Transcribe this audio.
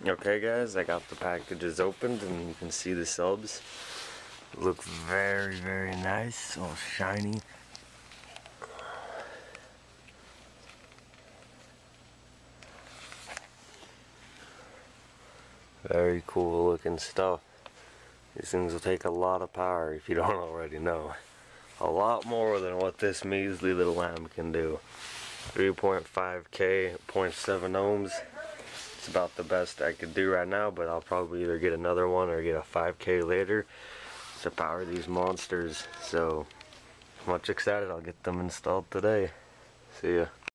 Okay guys, I got the packages opened and you can see the subs. Look very nice, all shiny. Very cool looking stuff. These things will take a lot of power if you don't already know. A lot more than what this measly little lamp can do. 3.5K, 0.7 ohms. It's about the best I could do right now, but I'll probably either get another one or get a 5K later to power these monsters. So much excited, I'll get them installed today. See ya.